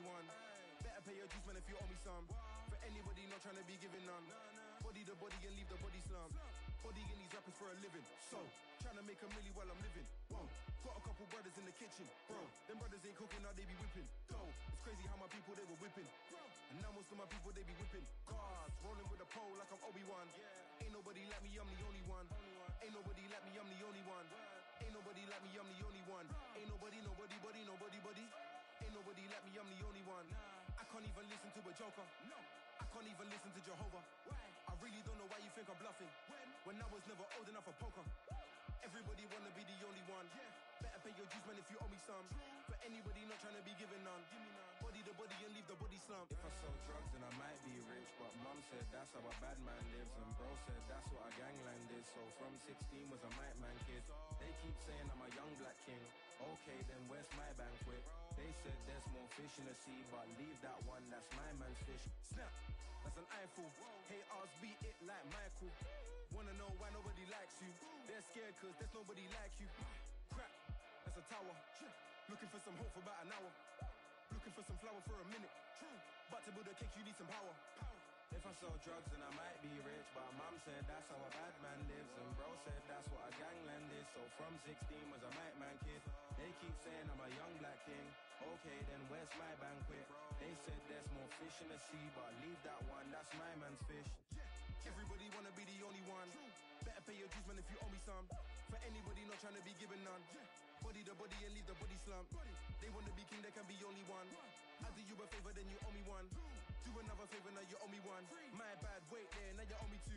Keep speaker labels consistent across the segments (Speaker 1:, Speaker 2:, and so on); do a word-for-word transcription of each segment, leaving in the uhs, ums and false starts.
Speaker 1: one. Better pay your dues, man, if you owe me some. For anybody not trying to be giving none. Body the body and leave the body slump. Body in these rappers for a living. So, trying to make a milli while I'm living. Whoa, got a couple brothers in the kitchen. Bro, them brothers ain't cooking, now they be whipping. Dough, it's crazy how my people, they were whipping. And now most of my people, they be whipping. Cars, rolling with a pole like I'm Obi-Wan. Ain't nobody like me, I'm the only one. Ain't nobody like me, I'm the only one. Ain't nobody like me, I'm the only one. Ain't nobody, nobody, buddy, nobody, buddy. Ain't nobody like me, I'm the only one. I can't even listen to a joker. No, I can't even listen to Jehovah. Why? I really don't know why you think I'm bluffing. When? When I was never old enough for poker. Everybody wanna be the only one. Yeah. Better pay your dues, man, if you owe me some. True. For anybody not trying to be given none. Give me none. Body the body and leave the body slump. If I sell drugs, then I might be rich. But mum said that's how a bad man lives. And bro said that's what a gangland is. So from sixteen was a might man kid. They keep saying I'm a young black king. Okay, then where's my banquet? They said there's more fish in the sea, but leave that one, that's my man's fish. Snap, that's an eyeful. Haters beat it like Michael. Wanna know why nobody likes you? They're scared cause there's nobody like you. Crap, that's a tower. Looking for some hope for about an hour. Looking for some flour for a minute. But to build a cake you need some power. If I sell drugs then I might be rich. But mum said that's how a bad man lives. And bro said that's what a gangland is. So from sixteen was a might man kid. They keep saying I'm a young black king. Okay, then where's my banquet? They said there's more fish in the sea, but leave that one, that's my man's fish. Everybody wanna be the only one. Better pay your dues, man, if you owe me some. For anybody not trying to be given none. Body the body and leave the body slump. They wanna be king, they can be only one. I do you a favor, then you owe me one. Do another favor, now you owe me one. My bad, wait there, now you owe me two.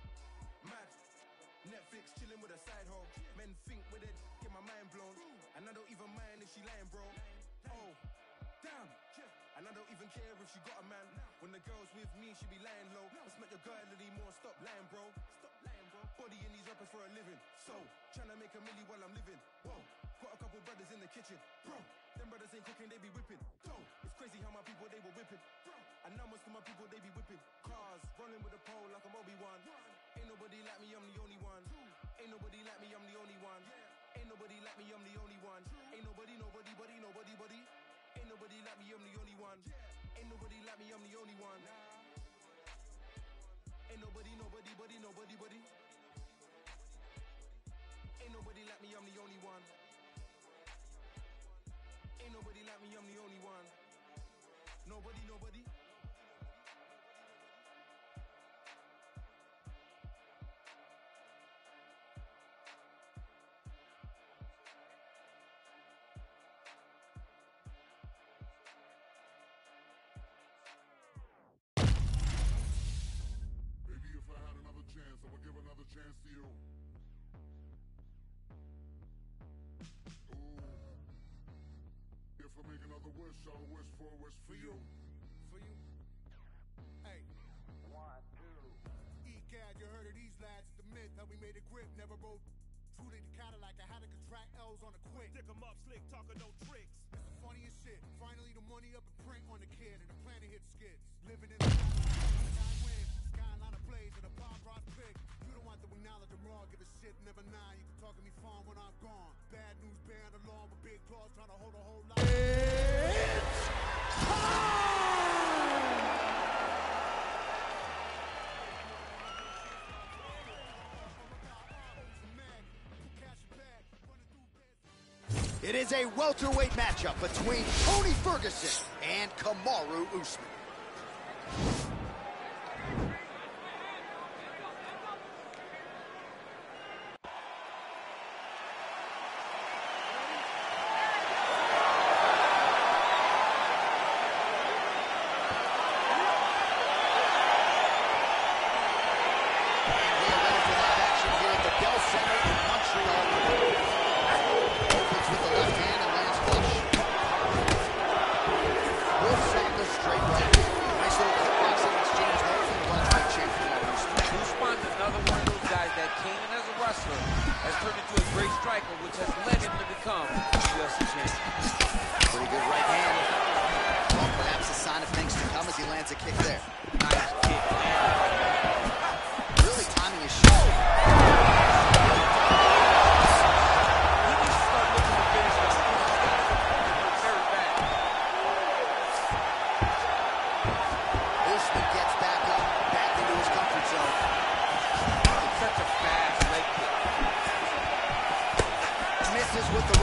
Speaker 1: Mad. Netflix chilling with a side hoe. Men think with it, get my mind blown. And I don't even mind if she lying, bro. Oh, damn. And I don't even care if she got a man. When the girl's with me, she be lying low. Let's make your girl anymore. Stop lying, bro. Stop lying, bro. Body in these rappers for a living. So, trying to make a milli while I'm living. Whoa, got a couple brothers in the kitchen. Bro, them brothers ain't cooking, they be whipping. Dough, it's crazy how my people, they were whipping. Bro, and now most of my people, they be whipping. Cars, rolling with a pole like I'm Obi-Wan. Ain't nobody like me, I'm the only one. Ain't nobody like me, I'm the only one. Ain't nobody like me, I'm the only one. Ain't nobody, nobody, buddy, nobody, buddy. Ain't nobody like me, I'm the only one. Ain't nobody like me, I'm the only one. Ain't nobody, nobody, buddy, nobody, buddy. Ain't nobody like me, I'm the only one. Ain't nobody like me, I'm the only one. Nobody, nobody.
Speaker 2: Chance, I will give another chance to you. Ooh. If I make another wish, I'll wish for a wish for you.
Speaker 3: For you? Hey.
Speaker 4: One, two.
Speaker 3: E-Cad, you heard of these lads? It's the myth, how we made a grip, never rode. Truly the Cadillac, I had to contract L's on a quick.
Speaker 5: Stick 'em up, slick, talking no tricks.
Speaker 3: It's the funniest shit. Finally the money up and print on the kid, and the planet hit skids. Living in the sky win, skyline of plays, and the pop rock big. You don't want to acknowledge I'm raw, give a shit, never nine. You can talk to me fine when I'm gone. Bad news bearing along with big claws trying to hold a whole lot.
Speaker 6: It's It is a welterweight matchup between Tony Ferguson and Kamaru Usman.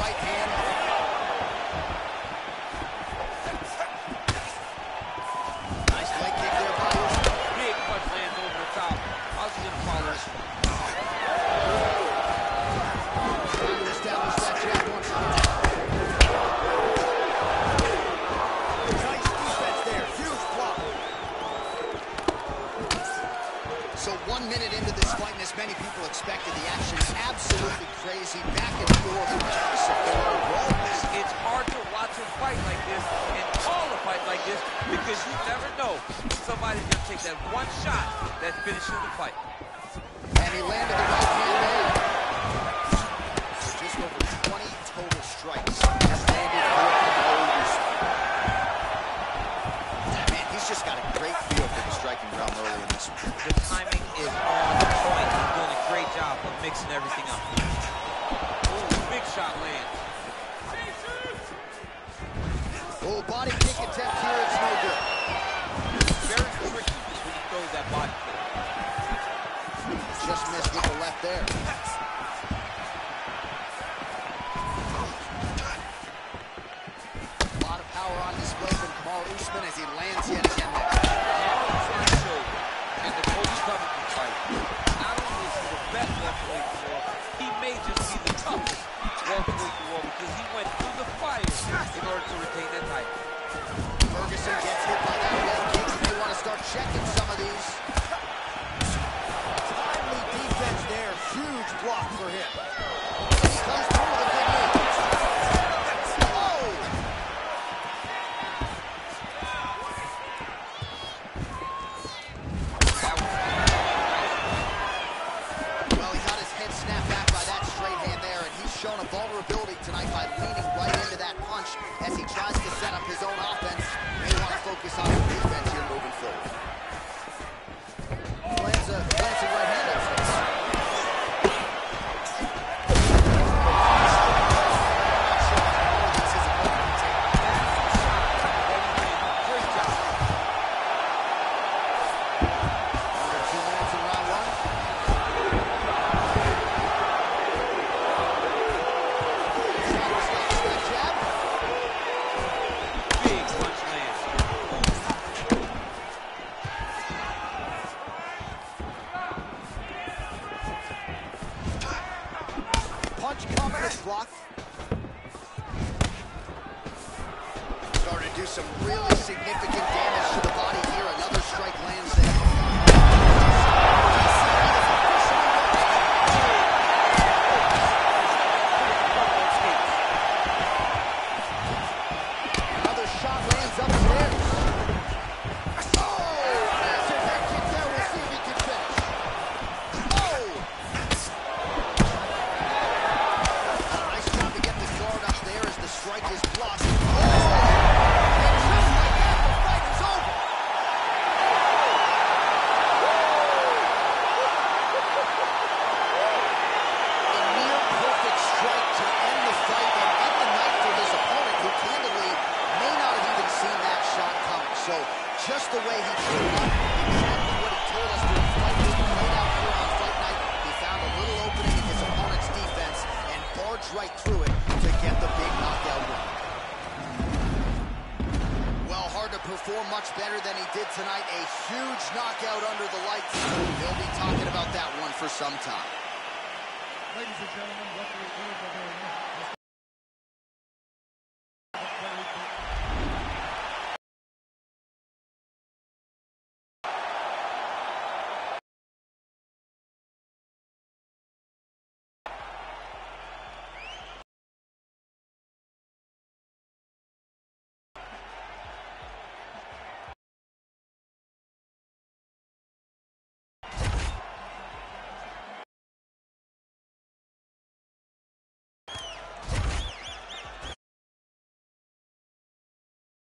Speaker 6: right hand. Nice leg kick there by Usman.
Speaker 4: Big punch lands over the top. How's he gonna follow this?
Speaker 6: Trying to establish that jab once again. Nice defense there. Huge block. So one minute into this fight, and as many people expected, the action absolutely crazy. Back and forth.
Speaker 4: It's hard to watch a fight like this and call a fight like this because you never know. Somebody's gonna take that one shot that finishes the fight.
Speaker 6: And he landed the right hand there. So just over twenty total strikes. That's landed for Usman. Man, he's just got a great feel for the striking realm early in this one.
Speaker 4: The timing is on point. He's doing a great job of mixing everything up. Ooh, big shot lands.
Speaker 6: Oh, body kick attempt here. It's no good.
Speaker 4: Very tricky when he throws that body kick.
Speaker 6: Just missed with the left there. A lot of power on display from Kamaru Usman as he lands yet again there.
Speaker 4: Kamaru showed in the Colby Covington fight, not only is he the best welterweight in the world, he may just be the toughest welterweight in the world because he went through the fire in order to retain that title.
Speaker 6: Ferguson gets hit by that leg kick. They want to start checking some of these. Timely defense there. Huge block for him. He comes through with a big knee. Oh! Well, he got his head snapped back by that straight hand there, and he's shown a vulnerability tonight by leaning right into that punch as he tries to set up his own offense. May want to focus on his defense here moving forward. Lands a glancing right hand upstairs.
Speaker 4: Great job.
Speaker 6: Under two minutes in round one. Stops that jab.
Speaker 4: Big punch lands.
Speaker 6: Punch counter is blocked. Starting to do some really significant damage to the body here. Another strike lands there. Another shot lands upstairs. Oh! Massive head kick there. We'll see if he can finish. Oh! Nice job to get the guard up there as the strike is blocked. Oh! And just like that, the fight is over. A near perfect strike to end the fight and end the night for his opponent, who candidly may not have even seen that shot coming. So just the way he showed up, exactly what he told us during fight week played out here on Fight Night. He found a little opening in his opponent's defense and barged right through it to get the big knockout win. Well, hard to perform much better than he did tonight. A huge knockout under the lights. They'll be talking about that one for some time.
Speaker 2: Ladies and gentlemen, referee William Bavarian